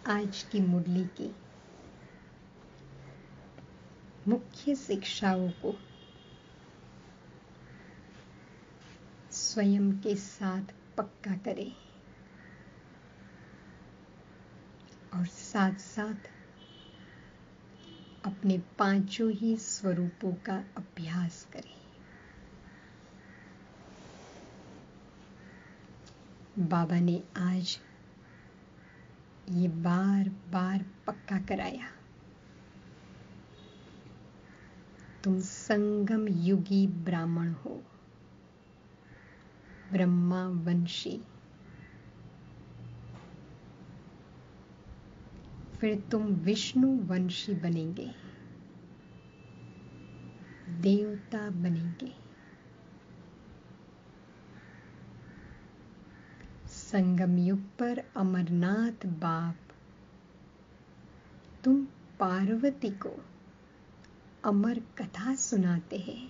आज की मुरली की मुख्य शिक्षाओं को स्वयं के साथ पक्का करें और साथ साथ अपने पांचों ही स्वरूपों का अभ्यास करें। बाबा ने आज ये बार बार पक्का कराया, तुम संगम युगी ब्राह्मण हो, ब्रह्मा वंशी, फिर तुम विष्णु वंशी बनेंगे, देवता बनेंगे। संगम युग पर अमरनाथ बाप तुम पार्वती को अमर कथा सुनाते हैं।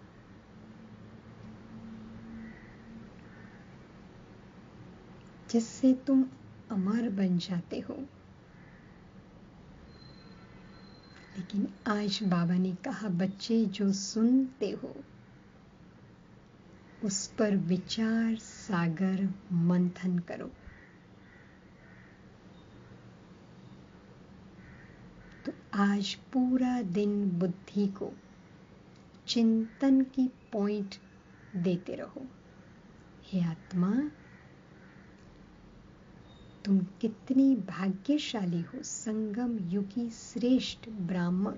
जिससे तुम अमर बन जाते हो। लेकिन आज बाबा ने कहा, बच्चे जो सुनते हो उस पर विचार सागर मंथन करो। तो आज पूरा दिन बुद्धि को चिंतन की पॉइंट देते रहो। हे आत्मा, तुम कितनी भाग्यशाली हो, संगम युगी श्रेष्ठ ब्राह्मण,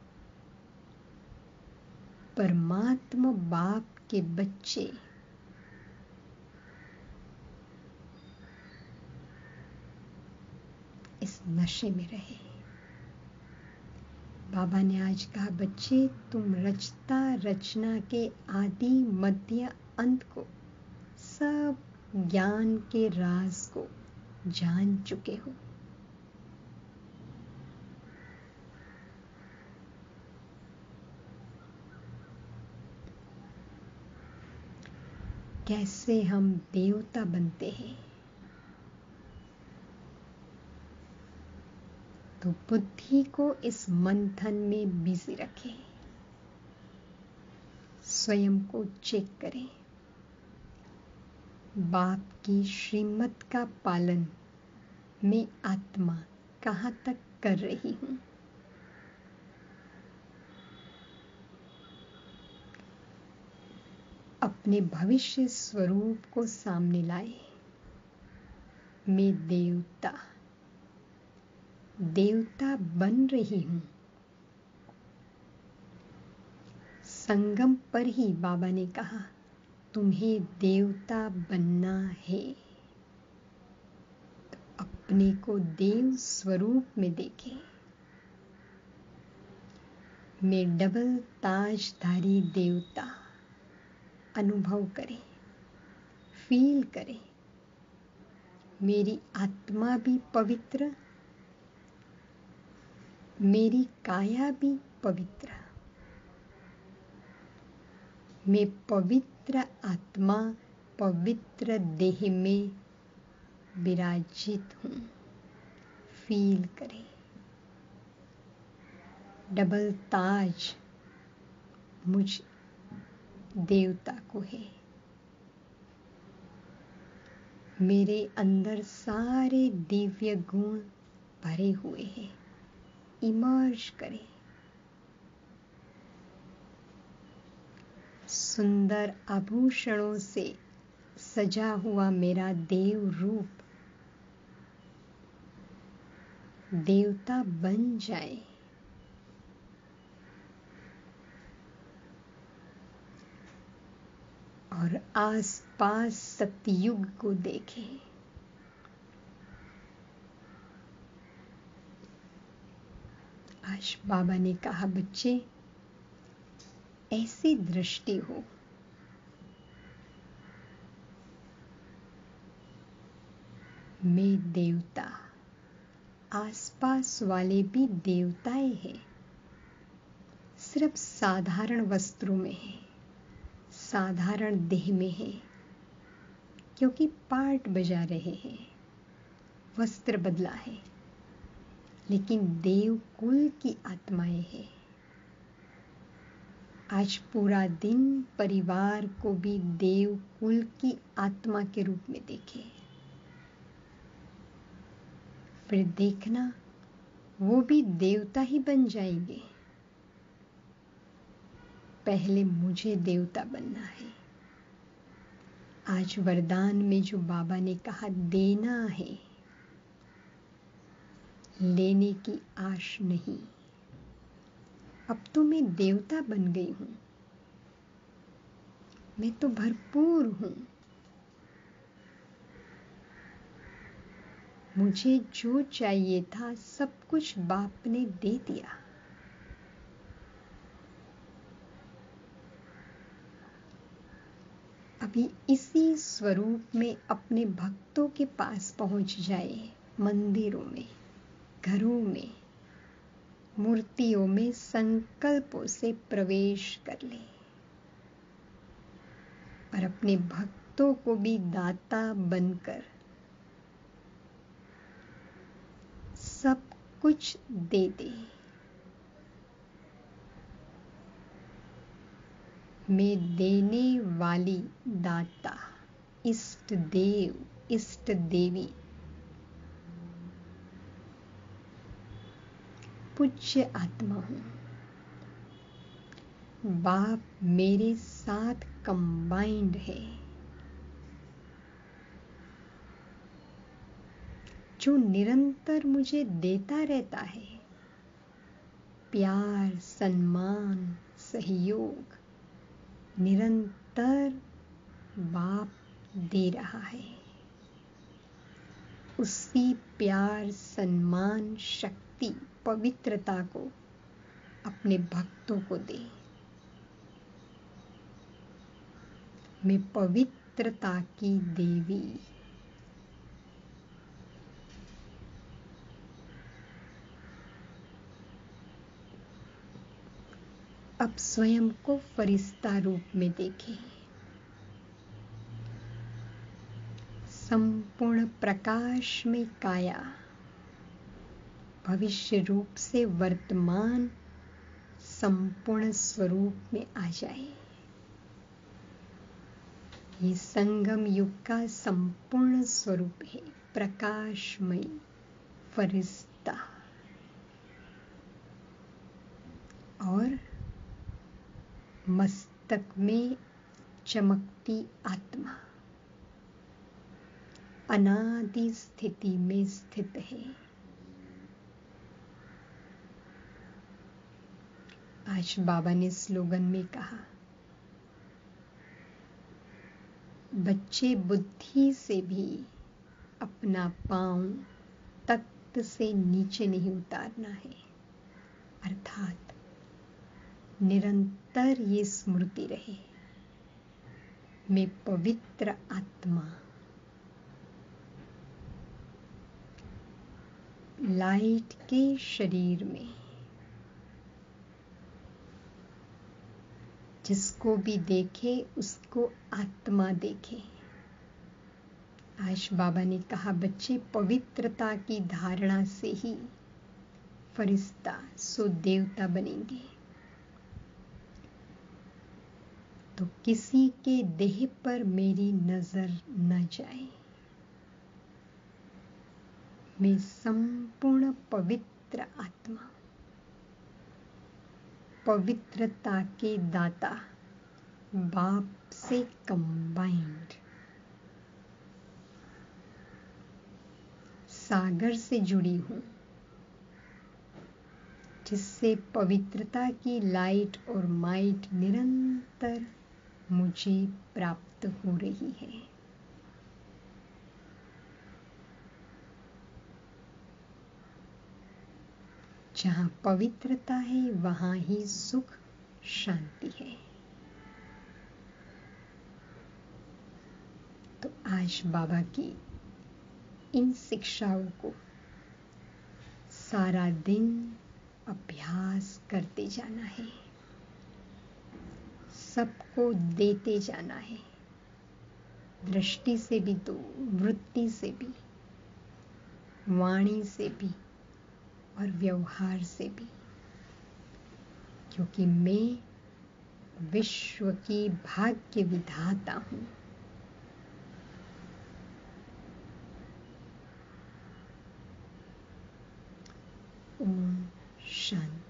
परमात्मा बाप के बच्चे। इस नशे में रहे। बाबा ने आज कहा, बच्चे तुम रचता रचना के आदि मध्य अंत को, सब ज्ञान के राज को जान चुके हो। कैसे हम देवता बनते हैं। तो बुद्धि को इस मंथन में बिजी रखें, स्वयं को चेक करें। बाप की श्रीमत का पालन मैं आत्मा कहाँ तक कर रही हूं। अपने भविष्य स्वरूप को सामने लाए। मैं देवता बन रही हूं। संगम पर ही बाबा ने कहा, तुम्हें देवता बनना है। तो अपने को देव स्वरूप में देखें। मैं डबल ताजधारी देवता अनुभव करें, फील करें। मेरी आत्मा भी पवित्र, मेरी काया भी पवित्र। मैं पवित्र आत्मा पवित्र देह में विराजित हूं। फील करें। डबल ताज मुझ देवता को है। मेरे अंदर सारे दिव्य गुण भरे हुए हैं। इमर्ज करें। सुंदर आभूषणों से सजा हुआ मेरा देव रूप देवता बन जाए। और आसपास सतयुग को देखें। आज बाबा ने कहा, बच्चे ऐसी दृष्टि हो, मैं देवता, आसपास वाले भी देवताएं हैं, सिर्फ साधारण वस्त्रों में है, साधारण देह में है, क्योंकि पार्ट बजा रहे हैं, वस्त्र बदला है। लेकिन देव कुल की आत्माएं हैं। आज पूरा दिन परिवार को भी देव कुल की आत्मा के रूप में देखें। फिर देखना वो भी देवता ही बन जाएंगे। पहले मुझे देवता बनना है। आज वरदान में जो बाबा ने कहा देना है, लेने की आश नहीं। अब तो मैं देवता बन गई हूं, मैं तो भरपूर हूं। मुझे जो चाहिए था सब कुछ बाप ने दे दिया। अभी इसी स्वरूप में अपने भक्तों के पास पहुंच जाए। मंदिरों में, घरों में, मूर्तियों में संकल्पों से प्रवेश कर ले और अपने भक्तों को भी दाता बनकर सब कुछ दे दे। मैं देने वाली दाता, इष्ट देव, इष्ट देवी, पूज्य आत्मा हूं। बाप मेरे साथ कंबाइंड है। जो निरंतर मुझे देता रहता है, प्यार, सम्मान, सहयोग निरंतर बाप दे रहा है। उसी प्यार, सम्मान, शक्ति, पवित्रता को अपने भक्तों को दे। मैं पवित्रता की देवी। अब स्वयं को फरिश्ता रूप में देखें। संपूर्ण प्रकाश में काया, भविष्य रूप से वर्तमान संपूर्ण स्वरूप में आ जाए। ये संगम युग का संपूर्ण स्वरूप है, प्रकाशमयी फरिश्ता। और मस्तक में चमकती आत्मा अनादि स्थिति में स्थित है। आज बाबा ने स्लोगन में कहा, बच्चे बुद्धि से भी अपना पांव तख्त से नीचे नहीं उतारना है। अर्थात निरंतर ये स्मृति रहे, मैं पवित्र आत्मा, लाइट के शरीर में। जिसको भी देखे उसको आत्मा देखे। आज बाबा ने कहा, बच्चे पवित्रता की धारणा से ही फरिश्ता सो देवता बनेंगे। तो किसी के देह पर मेरी नजर न जाए। मैं संपूर्ण पवित्र आत्मा, पवित्रता के दाता, बाप से कंबाइंड, सागर से जुड़ी हूं, जिससे पवित्रता की लाइट और माइट निरंतर मुझे प्राप्त हो रही है। जहां पवित्रता है वहां ही सुख शांति है। तो आज बाबा की इन शिक्षाओं को सारा दिन अभ्यास करते जाना है, सबको देते जाना है। दृष्टि से भी तो, वृत्ति से भी, वाणी से भी, और व्यवहार से भी, क्योंकि मैं विश्व की भाग्य विधाता हूं। ओम शांति।